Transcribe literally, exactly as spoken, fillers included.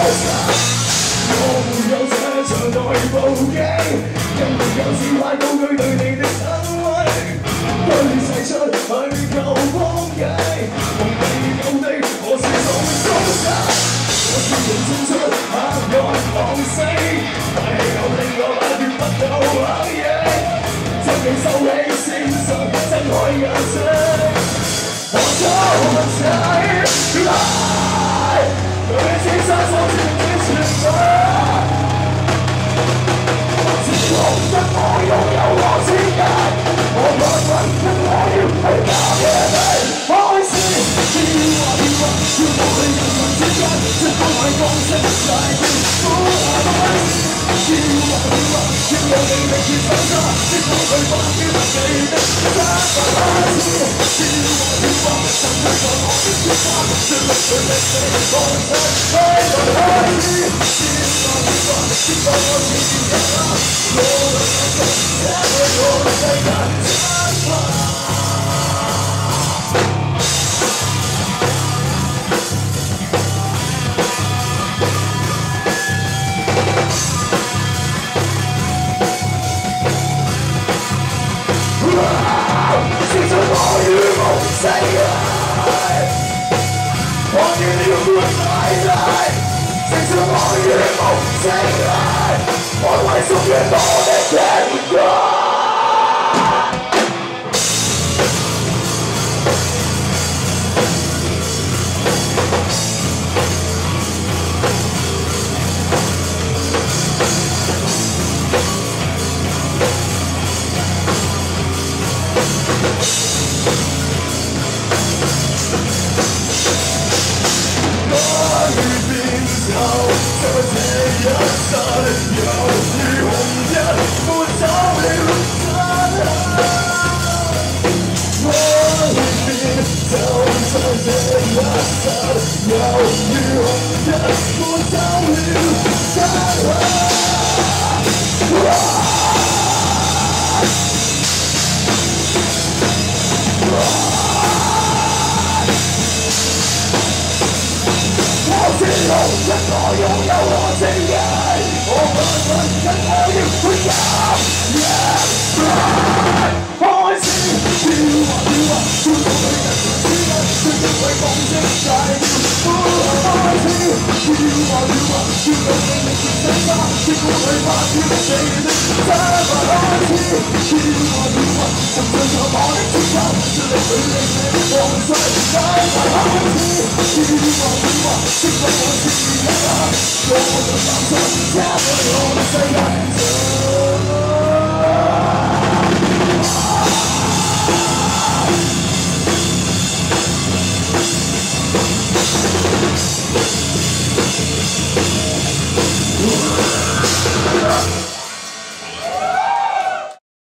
我沒有這場內部機，因沒有紙牌高舉對你的身威，對誓出去求幫計，無地有地，我是重重殺。 我是人衝出黑暗放肆，大氣候令我擺脫不到冷意，將你收起線上睜開眼睛，我走起來，對青山手指的存在，自豪因我擁有我世界，我不問因我要去教嘅你。 開始，要話要話，要無理人民之間，即公開公式大叫苦開始。要話要話，要有你力越掙扎，即到去發飆你的真開始。要話要話，神退在我的血管，最力最力地放出開來開始。要話要話，先放我前面一刻，我的眼睛，這係我的世界真愛。 青春我與夢世界，我與你活在在。青春我與夢世界，我為屬於我的天國。 我擁有我正義，我不問因我要回家。開始要話要話，要到女人之間，最因為共識大叫開始要話要話，要到你力竭掙扎，即過去發飆你的真話開始要話要話，沉醉在我的節奏，盡力去令你放鬆真話開始要話要話，即使我是一個。 我的放縱，加倍我的世界。